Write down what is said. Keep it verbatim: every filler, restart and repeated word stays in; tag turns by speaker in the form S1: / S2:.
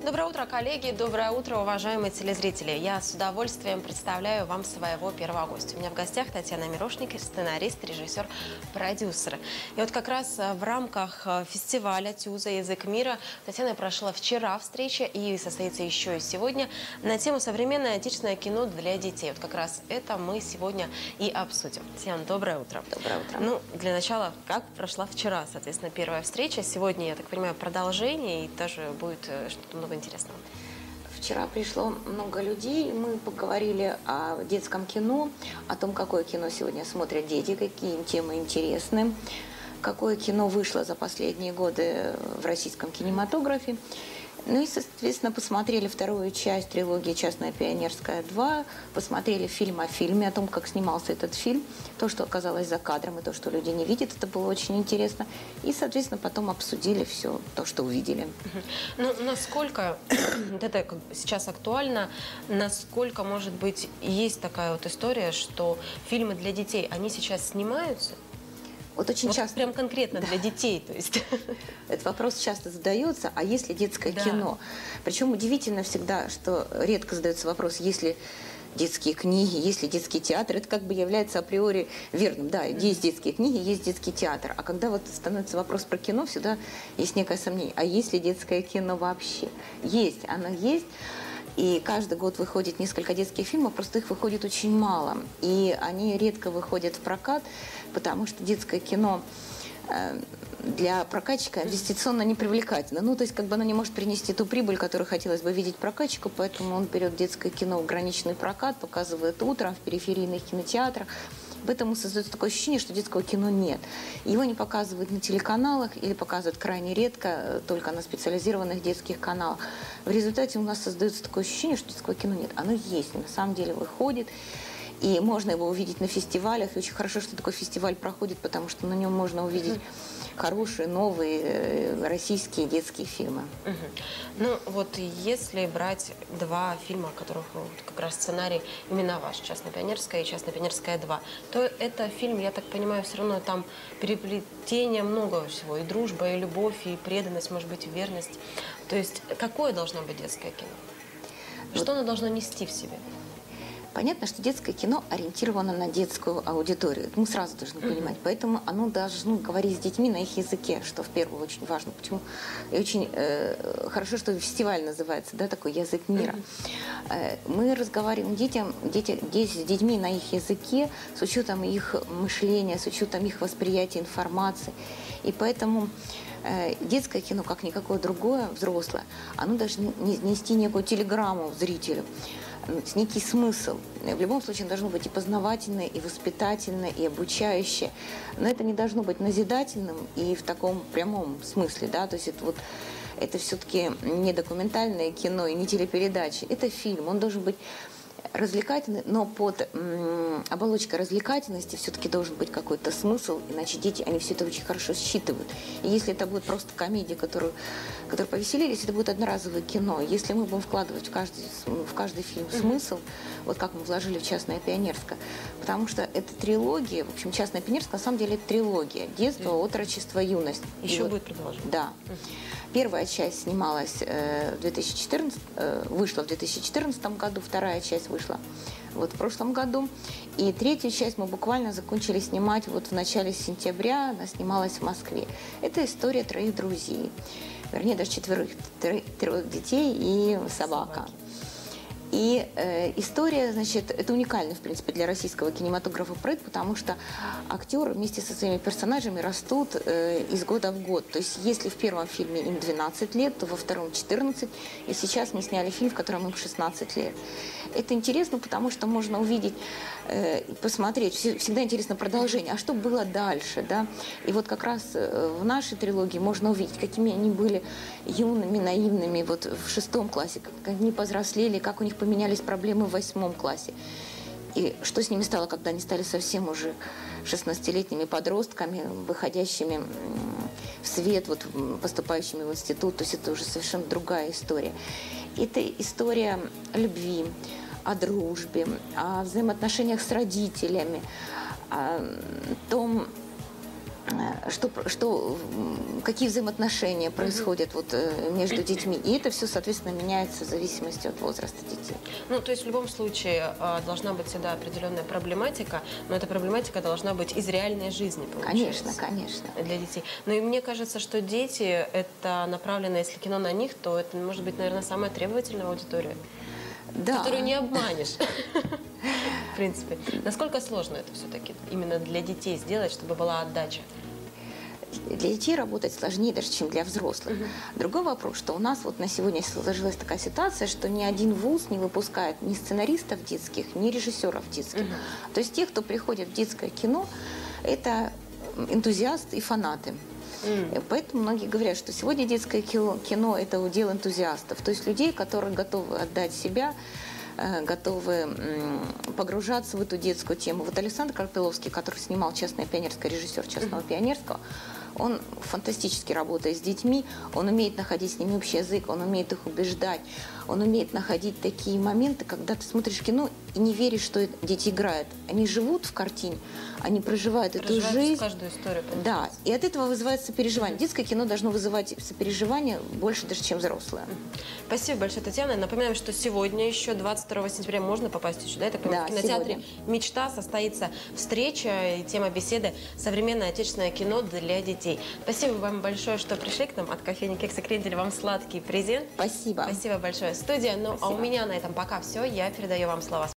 S1: Доброе утро, коллеги, доброе утро, уважаемые телезрители. Я с удовольствием представляю вам своего первого гостя. У меня в гостях Татьяна Мирошник, сценарист, режиссер, продюсер. И вот как раз в рамках фестиваля «Тюза. Язык мира» Татьяна прошла вчера встреча и состоится еще и сегодня на тему «Современное отечественное кино для детей». Вот как раз это мы сегодня и обсудим. Татьяна, доброе утро.
S2: Доброе утро.
S1: Ну, для начала, как прошла вчера, соответственно, первая встреча. Сегодня, я так понимаю, продолжение и тоже будет что-то много интересного.
S2: Вчера пришло много людей, мы поговорили о детском кино, о том, какое кино сегодня смотрят дети, какие им темы интересны, какое кино вышло за последние годы в российском кинематографе. Ну и, соответственно, посмотрели вторую часть трилогии «Частная пионерская два», посмотрели фильм о фильме, о том, как снимался этот фильм, то, что оказалось за кадром, и то, что люди не видят, это было очень интересно. И, соответственно, потом обсудили все то, что увидели.
S1: Ну, насколько это как бы сейчас актуально, насколько, может быть, есть такая вот история, что фильмы для детей, они сейчас снимаются?
S2: Вот очень
S1: вот
S2: часто.
S1: Прям конкретно
S2: да.
S1: для детей, то есть.
S2: Этот вопрос часто задается, а есть ли детское
S1: да.
S2: кино? Причем удивительно всегда, что редко задается вопрос, есть ли детские книги, есть ли детский театр. Это как бы является априори верным. Да, есть детские книги, есть детский театр. А когда вот становится вопрос про кино, всегда есть некое сомнение. А есть ли детское кино вообще? Есть, оно есть. И каждый год выходит несколько детских фильмов, просто их выходит очень мало. И они редко выходят в прокат, потому что детское кино для прокатчика инвестиционно не привлекательно. Ну, то есть, как бы оно не может принести ту прибыль, которую хотелось бы видеть прокатчику, поэтому он берет детское кино в ограниченный прокат, показывает утром в периферийных кинотеатрах. Поэтому создается такое ощущение, что детского кино нет. Его не показывают на телеканалах или показывают крайне редко, только на специализированных детских каналах. В результате у нас создается такое ощущение, что детского кино нет. Оно есть, на самом деле выходит. И можно его увидеть на фестивалях. И очень хорошо, что такой фестиваль проходит, потому что на нем можно увидеть хорошие, новые российские детские фильмы.
S1: Угу. Ну, вот если брать два фильма, которых вот, как раз сценарий именно ваш, «Частная пионерская» и «Частная пионерская два», то это фильм, я так понимаю, все равно там переплетение много всего. И дружба, и любовь, и преданность, может быть, и верность. То есть какое должно быть детское кино? Что вот. Оно должно нести в себе?
S2: Понятно, что детское кино ориентировано на детскую аудиторию. Мы сразу должны понимать. Поэтому оно должно говорить с детьми на их языке, что в первую очередь очень важно. Почему? И очень э, хорошо, что фестиваль называется, да, такой «Язык мира». Э, мы разговариваем детям, дети, дети, с детьми на их языке, с учетом их мышления, с учетом их восприятия информации. И поэтому э, детское кино, как никакое другое, взрослое, оно должно нести некую телеграмму зрителю, некий смысл. В любом случае, оно должно быть и познавательное, и воспитательное, и обучающее. Но это не должно быть назидательным и в таком прямом смысле, да, то есть это вот это все-таки не документальное кино и не телепередачи. Это фильм, он должен быть развлекательный, но под м, оболочкой развлекательности все-таки должен быть какой-то смысл, иначе дети, они все это очень хорошо считывают. И если это будет просто комедия, которую, которую повеселились, это будет одноразовое кино. Если мы будем вкладывать в каждый, в каждый фильм смысл, вот как мы вложили в «Частная пионерская», потому что это трилогия, в общем, «Частная пионерская» на самом деле это трилогия. Детство, отрочество, юность.
S1: Еще
S2: и
S1: будет
S2: вот,
S1: продолжение.
S2: Да. Первая часть снималась э, в две тысячи четырнадцатом, э, вышла в две тысячи четырнадцатом году, вторая часть вышла вот в прошлом году. И третью часть мы буквально закончили снимать вот в начале сентября, она снималась в Москве. Это история троих друзей, вернее, даже четверых, трех детей и собака. Собаки. И э, история, значит, это уникальный, в принципе, для российского кинематографа проект, потому что актеры вместе со своими персонажами растут э, из года в год. То есть, если в первом фильме им двенадцать лет, то во втором четырнадцать, и сейчас мы сняли фильм, в котором им шестнадцать лет. Это интересно, потому что можно увидеть э, и посмотреть, всегда интересно продолжение, а что было дальше, да? И вот как раз э, в нашей трилогии можно увидеть, какими они были юными, наивными вот в шестом классе, как они повзрослели, как у них поменялись проблемы в восьмом классе. И что с ними стало, когда они стали совсем уже шестнадцатилетними подростками, выходящими в свет, вот, поступающими в институт. То есть это уже совершенно другая история. Это история любви, о дружбе, о взаимоотношениях с родителями, о том, э, что, что, м, какие взаимоотношения происходят вот, э, между детьми. И это все, соответственно, меняется в зависимости от возраста детей.
S1: Ну, то есть в любом случае э, должна быть всегда определенная проблематика, но эта проблематика должна быть из реальной жизни, получается.
S2: Конечно, конечно.
S1: Для детей. Ну и мне кажется, что дети, это направлено, если кино на них, то это может быть, наверное, самая требовательная аудитория,
S2: Да.
S1: которую не обманешь. В принципе. Насколько сложно это все-таки именно для детей сделать, чтобы была отдача?
S2: Для детей работать сложнее даже, чем для взрослых. Угу. Другой вопрос, что у нас вот на сегодня сложилась такая ситуация, что ни один вуз не выпускает ни сценаристов детских, ни режиссеров детских. Угу. То есть те, кто приходит в детское кино, это энтузиасты и фанаты. Mm. Поэтому многие говорят, что сегодня детское кино, кино – это удел энтузиастов, то есть людей, которые готовы отдать себя, готовы погружаться в эту детскую тему. Вот Александр Карпиловский, который снимал «Частное пионерское», режиссер «Частного mm-hmm. пионерского», он фантастически работает с детьми, он умеет находить с ними общий язык, он умеет их убеждать, он умеет находить такие моменты, когда ты смотришь кино и не веришь, что дети играют. Они живут в картине, они проживают, проживают эту жизнь.
S1: Каждую историю.
S2: Да, и от этого вызывает сопереживание. Детское кино должно вызывать сопереживание больше даже, чем взрослое.
S1: Спасибо большое, Татьяна. Напоминаем, что сегодня еще, двадцать второго сентября, можно попасть еще, да, я так понимаю,
S2: да,
S1: в кинотеатре
S2: сегодня.
S1: «Мечта» состоится встреча и тема беседы «Современное отечественное кино для детей». Спасибо вам большое, что пришли к нам. От кофейни «Кексы Крендель» вам сладкий презент.
S2: Спасибо.
S1: Спасибо большое, студия. Ну,
S2: Спасибо.
S1: А у меня на этом пока все. Я передаю вам слова.